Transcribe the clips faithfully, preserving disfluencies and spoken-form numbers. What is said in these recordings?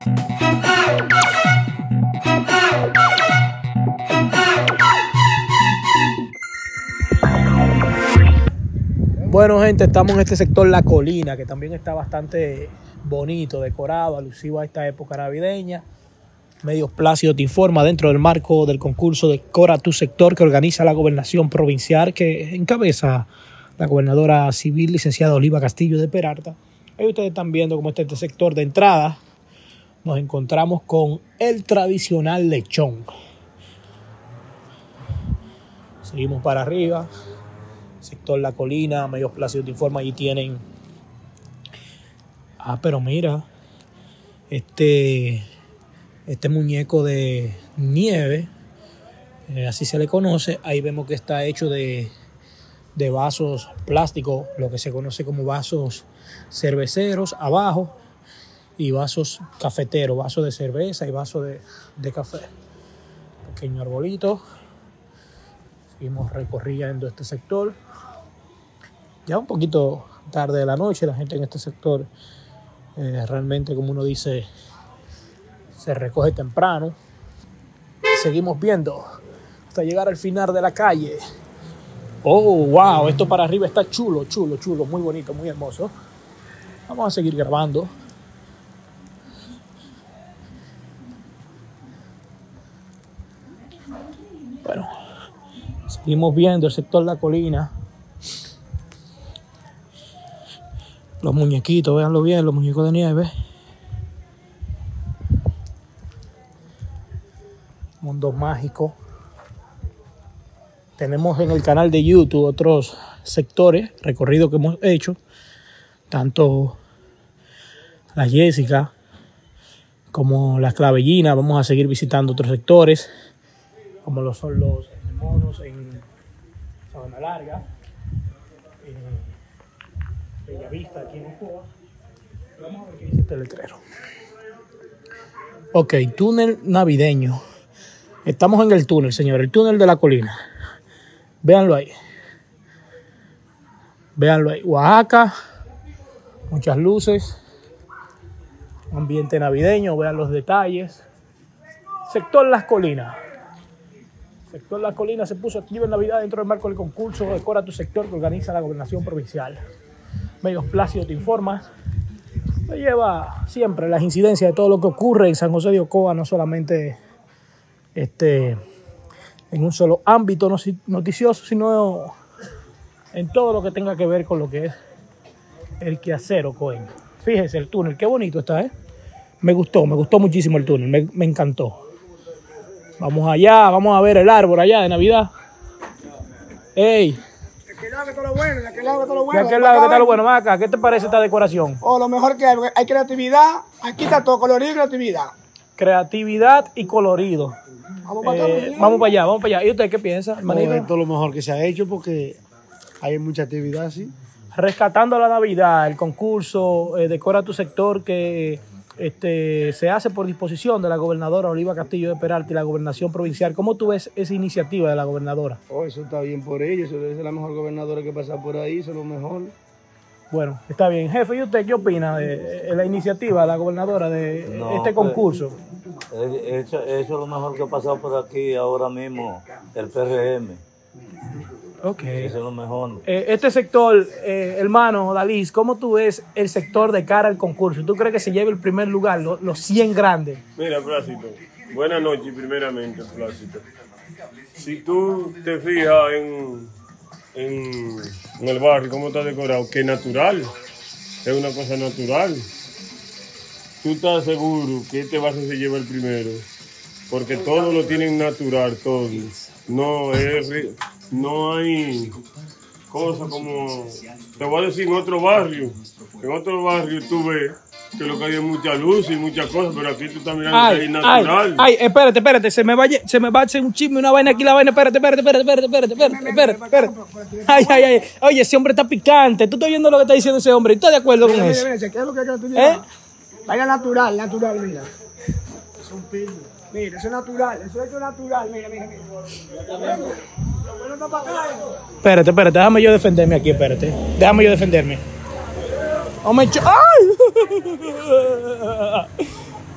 Bueno, gente, estamos en este sector La Colina, que también está bastante bonito, decorado, alusivo a esta época navideña. Medios Plácido te informa dentro del marco del concurso Decora tu sector que organiza la Gobernación Provincial, que encabeza la gobernadora civil, licenciada Oliva Castillo de Peralta. Ahí ustedes están viendo cómo está este sector de entrada. Nos encontramos con el tradicional lechón. Seguimos para arriba. Sector La Colina, Medios Plácido te informa, allí tienen... Ah, pero mira, este, este muñeco de nieve, eh, así se le conoce, ahí vemos que está hecho de, de vasos plásticos, lo que se conoce como vasos cerveceros abajo, y vasos cafeteros, vasos de cerveza y vasos de, de café. Pequeño arbolito. Seguimos recorriendo este sector. Ya un poquito tarde de la noche, la gente en este sector eh, realmente, como uno dice, se recoge temprano. Seguimos viendo hasta llegar al final de la calle. Oh, wow, esto para arriba está chulo, chulo, chulo, muy bonito, muy hermoso. Vamos a seguir grabando. Bueno, seguimos viendo el sector La Colina. Los muñequitos, véanlo bien, los muñecos de nieve. Mundo mágico. Tenemos en el canal de YouTube otros sectores, recorridos que hemos hecho. Tanto la Jessica como la Clavellina. Vamos a seguir visitando otros sectores, como lo son los monos en Sabana Larga. En Bellavista, aquí en Ocoa. Vamos a ver qué dice este letrero. Ok, túnel navideño. Estamos en el túnel, señor, el túnel de La Colina. Véanlo ahí. Véanlo ahí. Oaxaca. Muchas luces. Ambiente navideño. Vean los detalles. Sector Las Colinas. Sector Las Colinas se puso activo en Navidad dentro del marco del concurso Decora tu sector que organiza la Gobernación Provincial. Medios Plácido te informa. Me lleva siempre las incidencias de todo lo que ocurre en San José de Ocoa, no solamente este, en un solo ámbito noticioso, sino en todo lo que tenga que ver con lo que es el quehacer ocoeño. Fíjese el túnel, qué bonito está, ¿eh? Me gustó, me gustó muchísimo el túnel, me, me encantó. Vamos allá, vamos a ver el árbol allá de Navidad. ¡Ey! De aquel lado que está lo bueno, de aquel lado que está lo bueno. De aquel lado que está lo bueno, ven acá, ¿qué te parece esta decoración? Oh, lo mejor que hay, hay creatividad, aquí está todo, colorido y creatividad. Creatividad y colorido. Vamos para, eh, acá, vamos para allá, vamos para allá. ¿Y usted qué piensa, hermanito? No, esto es lo mejor que se ha hecho porque hay mucha actividad, sí. Rescatando la Navidad, el concurso eh, Decora tu sector que este, se hace por disposición de la gobernadora Oliva Castillo de Peralta y la Gobernación Provincial. ¿Cómo tú ves esa iniciativa de la gobernadora? Oh, eso está bien por ella, eso debe ser la mejor gobernadora que pasa por ahí, eso es lo mejor. Bueno, está bien. Jefe, ¿y usted qué opina de, de la iniciativa de la gobernadora de no, este concurso? Pues, eso, eso es lo mejor que ha pasado por aquí ahora mismo, el P R M. Ok. Eso es lo mejor. Eh, este sector, eh, hermano Dalis, ¿cómo tú ves el sector de cara al concurso? ¿Tú crees que se lleve el primer lugar, los, los cien grandes? Mira, Plácido, buenas noches primeramente, Plácido. Si tú te fijas en, en, en el barrio, cómo está decorado, que es natural, es una cosa natural. Tú estás seguro que este barrio se lleva el primero, porque todo lo tienen natural, todo. No es... No hay cosas como, te voy a decir, en otro barrio, en otro barrio tú ves que lo que hay es mucha luz y muchas cosas, pero aquí tú estás mirando ay, que es natural. Ay, ay, espérate, espérate, se me va, se me va a hacer un chisme, una vaina aquí, la vaina, espérate, espérate, espérate, espérate, espérate, espérate, espérate, espérate. Ay, ay, ay, oye, ese hombre está picante, tú estás viendo lo que está diciendo ese hombre, ¿estás de acuerdo con mira, eso? mira, mira, ¿qué es lo que hay que ¿Eh? Vaina natural, natural, mira. Es un pino. Mira, eso es natural, eso es natural, mira, mira, mira. Lo bueno está para acá, eso. Espérate, espérate, déjame yo defenderme aquí, espérate. Déjame yo defenderme. ¡Oh, me ¡ay!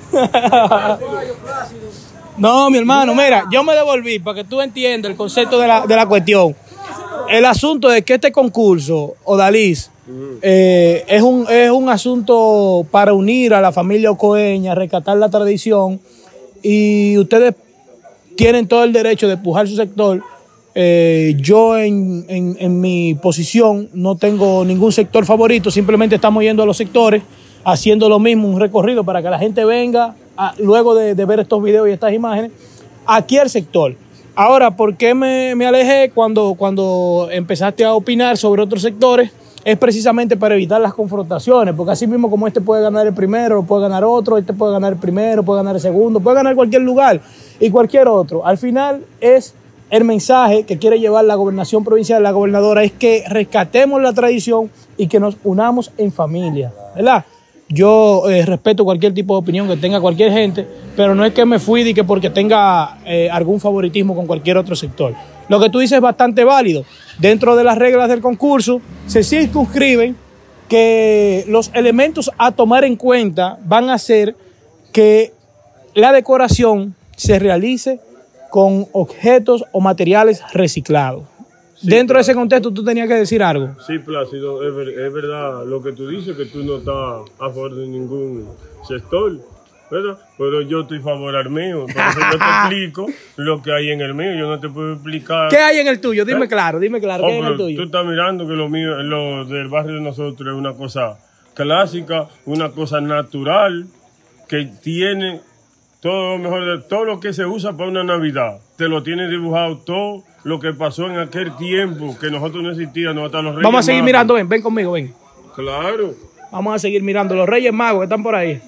No, mi hermano, mira, yo me devolví para que tú entiendas el concepto de la, de la cuestión. El asunto es que este concurso, Odalis, eh, es, un, es un asunto para unir a la familia ocoeña, rescatar la tradición, y ustedes tienen todo el derecho de empujar su sector. Eh, yo en, en, en mi posición no tengo ningún sector favorito, simplemente estamos yendo a los sectores, haciendo lo mismo, un recorrido para que la gente venga, a, luego de, de ver estos videos y estas imágenes, aquí al sector. Ahora, ¿por qué me, me alejé cuando, cuando empezaste a opinar sobre otros sectores? Es precisamente para evitar las confrontaciones, porque así mismo como este puede ganar el primero, puede ganar otro, este puede ganar el primero, puede ganar el segundo, puede ganar cualquier lugar y cualquier otro. Al final es el mensaje que quiere llevar la gobernación provincial, la gobernadora, es que rescatemos la tradición y que nos unamos en familia, ¿verdad? Yo eh, respeto cualquier tipo de opinión que tenga cualquier gente, pero no es que me fui de que porque tenga eh, algún favoritismo con cualquier otro sector. Lo que tú dices es bastante válido. Dentro de las reglas del concurso se circunscriben que los elementos a tomar en cuenta van a ser que la decoración se realice con objetos o materiales reciclados. Sí, dentro claro. de ese contexto tú tenías que decir algo. Sí, Plácido, es, ver, es verdad lo que tú dices, que tú no estás a favor de ningún sector, ¿verdad? Pero yo estoy a favor al mío, por eso yo te explico lo que hay en el mío, yo no te puedo explicar. ¿Qué hay en el tuyo? Dime ¿Eh? claro, dime claro, ¿qué oh, hay en el tuyo? Tú estás mirando que lo mío, lo del barrio de nosotros es una cosa clásica, una cosa natural, que tiene todo lo mejor, de, todo lo que se usa para una Navidad, te lo tiene dibujado todo. Lo que pasó en aquel tiempo, que nosotros no existíamos, hasta los Reyes Vamos a seguir Magos. mirando, ven, ven conmigo, ven. Claro. Vamos a seguir mirando los Reyes Magos que están por ahí.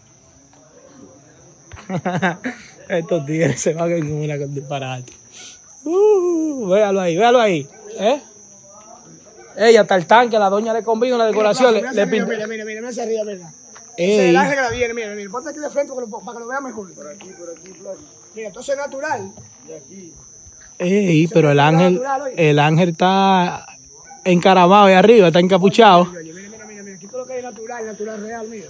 Estos tigres se van en una con disparate. Uh, véalo ahí, véalo ahí. ¿Eh? Ella hasta el tanque, la doña le combina la decoración. Mira, le, mira, le mira, mira, mira, mira hacia arriba, mira. Ey. Ese es el ángel que la viene, mira, mira. Ponte aquí de frente para que lo, para que lo vea mejor. Por aquí, por aquí, por aquí. Mira, entonces es natural. De aquí. Ey, pero el ángel, el ángel está encaramado ahí arriba, está encapuchado. Mira, mira, mira, mira, aquí todo lo que hay natural, natural, real, mira.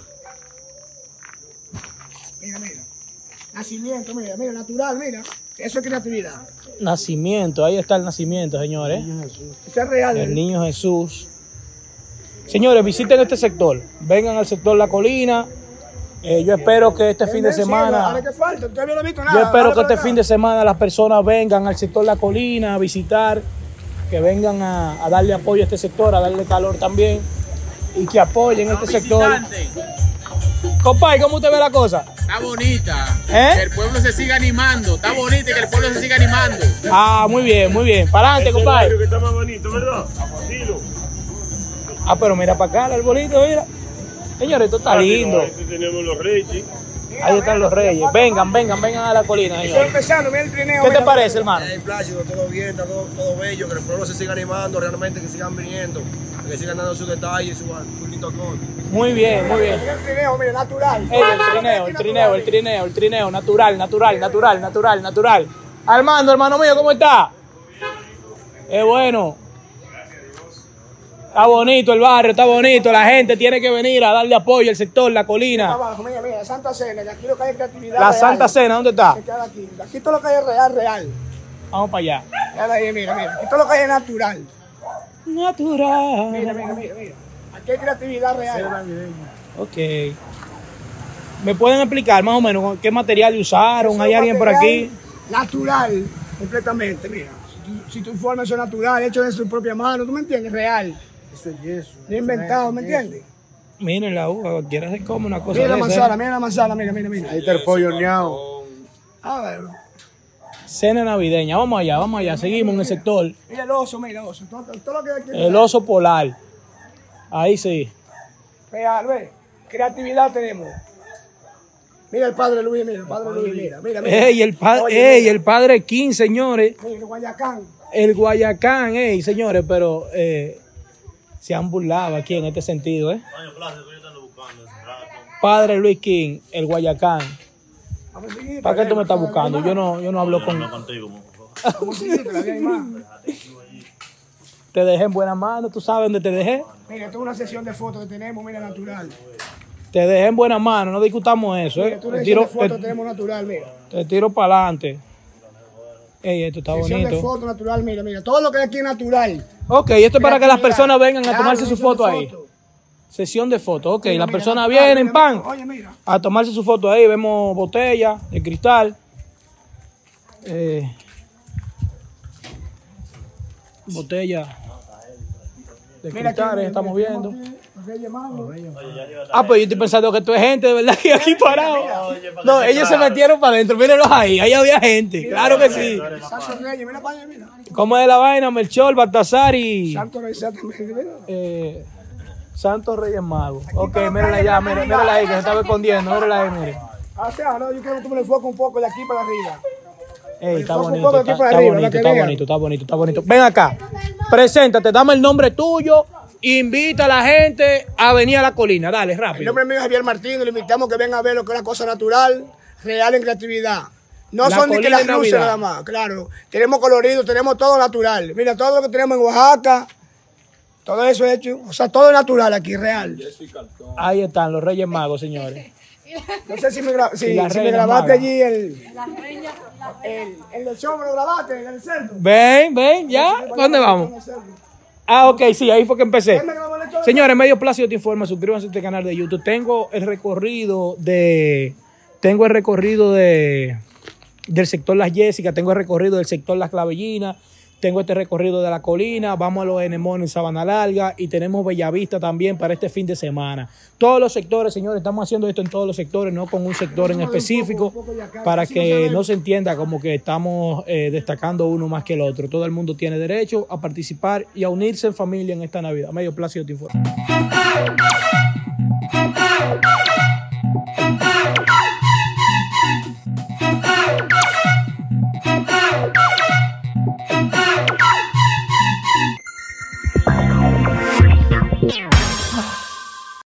Mira, mira. Nacimiento, mira, mira, natural, mira. Eso es creatividad. Nacimiento, ahí está el nacimiento, señores. Eso es real. El niño Jesús. Señores, visiten este sector, vengan al sector La Colina. Eh, yo espero que este fin de semana, ahora que falta, todavía no he visto nada. yo espero ahora que este nada. fin de semana las personas vengan al sector La Colina a visitar, que vengan a, a darle apoyo a este sector, a darle calor también, y que apoyen este sector. Compadre, ¿cómo usted ve la cosa? Está bonita, ¿Eh? que el pueblo se siga animando, está bonita y que el pueblo se siga animando. Ah, muy bien, muy bien. Para adelante, Este compadre. barrio que está más bonito, ¿verdad? Dilo. Ah, pero mira para acá el arbolito, mira. Señores, esto está Ah, lindo. Aquí tenemos los Reyes. Ahí están los Reyes. Vengan, vengan, vengan a La Colina, Estoy señores. empezando, mira el trineo. ¿Qué mira, te parece, hermano? Hey, Plácido, todo bien, está todo, todo bello, que el pueblo se siga animando, realmente que sigan viniendo, que sigan dando sus detalles, sus su lindos cosas. Muy bien, muy bien. Mira el trineo, mira, natural. Ey, el trineo, el trineo, el trineo, el trineo, natural, natural, natural, natural, natural. Armando, hermano mío, ¿cómo está? Es bueno. Está bonito el barrio, está bonito. La gente tiene que venir a darle apoyo al sector, La Colina. Abajo, mira, mira, la Santa Cena, y aquí lo que hay es creatividad. La real. Santa Cena, ¿dónde está? Se queda aquí. Aquí todo lo que hay es real, real. Vamos para allá. Mira, ahí, mira, mira. Aquí todo lo que hay es natural. Natural. Mira, mira, mira, mira. Aquí hay creatividad real. Ok. ¿Me pueden explicar más o menos qué material usaron? Eso ¿Hay es alguien por material aquí? Natural, completamente, mira. Si tu, si tu forma es natural, hecho de su propia mano, ¿tú me entiendes? Real. Eso es yeso. No inventado, ¿me entiendes? Miren la uva, cualquiera se come una cosa Mira la de esa, manzana, ¿eh? mira la manzana, mira, mira, mira. Ahí está el pollo horneado. A ver. Cena navideña. Vamos allá, vamos allá. Seguimos en el sector. Mira el oso, mira el oso. Todo, todo lo que hay aquí es El oso polar. Ahí sí. real, ¿ves? Creatividad tenemos. Mira el padre Luis, mira, el padre Luis, mira, mira, mira. Ey, el, pa Oye, ey, mira. el padre King, señores. Mira, el Guayacán. El Guayacán, ey, señores, pero eh, se han burlado aquí en este sentido, ¿eh? Padre Luis King, el Guayacán. Vamos a seguir. ¿Para qué tú me estás buscando? Yo no, yo no hablo con... Vamos a seguir, que la vida hay más. Te dejé en buena mano, ¿tú sabes dónde te dejé? Mira, esto es una sesión de fotos que tenemos, mira, natural. Te dejé en buena mano, no discutamos eso. Mira, ¿eh? tú Te le tiro, dices foto, te, tenemos natural, mira. te tiro para adelante. Ey, esto está Sesión de bonito. foto natural, mira, mira. Todo lo que hay aquí es natural. Ok, esto es para que las Mira, personas vengan a claro, tomarse su sesión de foto ahí. foto. Sesión de fotos, ok. Mira, Las mira, personas natural, vienen, mira, pan, mira. Oye, mira. a tomarse su foto ahí. Vemos botella de cristal. Eh, botella de Mira aquí, cristales, mira, estamos mira, viendo. tenemos aquí los Reyes Magos. Ah, pues yo estoy pensando que esto es gente, de verdad, que aquí parado. No, ellos se metieron para adentro. Mírenlos ahí, ahí había gente. Claro que sí. Santos Reyes, mira para allá, mira. ¿Cómo es la vaina? Melchor, Baltasar y Santos Reyes, Santos Reyes, mira. eh, Santos Reyes Magos. Ok, mírala allá, mírala, mírala ahí, que se estaba escondiendo. Mírala ahí, mire. Ah, o sea, no, yo quiero que tú me le enfoques un poco de aquí para arriba. Ey, está Enfoca un bonito, poco de está, aquí para está arriba, bonito, para que está vean. bonito, está bonito, está bonito. Ven acá, preséntate, dame el nombre tuyo, invita a la gente a venir a la colina, dale, El rápido. nombre mío es Javier Martínez, le invitamos que venga a ver lo que es la cosa natural, real en creatividad. No La son ni que colina las en luces Navidad. nada más, claro. Tenemos colorido, tenemos todo natural. Mira, todo lo que tenemos en Oaxaca, todo eso es hecho, o sea, todo es natural aquí, real. Ahí están los Reyes Magos, señores. No sé si me, gra- si, Y la si me reina grabaste maga. allí el, el, el del show, me lo grabaste, en el cerdo. Ven, ven, ya, ¿dónde vamos? Ah, ok, sí, ahí fue que empecé. ¿Quién me grabó el show? Señores, Medio Plácido te informa, suscríbanse a este canal de YouTube. Tengo el recorrido de, tengo el recorrido de, del sector Las Jessicas, tengo el recorrido del sector Las Clavellinas, tengo este recorrido de la colina, vamos a los Enemones en Sabana Larga y tenemos Bellavista también para este fin de semana. Todos los sectores, señores, estamos haciendo esto en todos los sectores, no con un sector en específico, para que no se entienda como que estamos eh, destacando uno más que el otro. Todo el mundo tiene derecho a participar y a unirse en familia en esta Navidad. Medio Plácido te informa. Yeah.